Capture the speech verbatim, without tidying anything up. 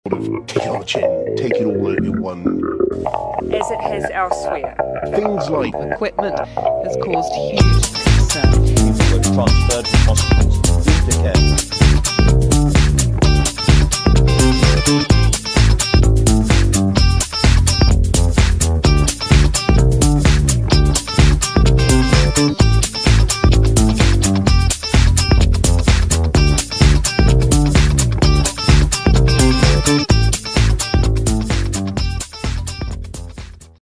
sort of take it on the chin, take it all in one. As it has elsewhere. Things like equipment has caused huge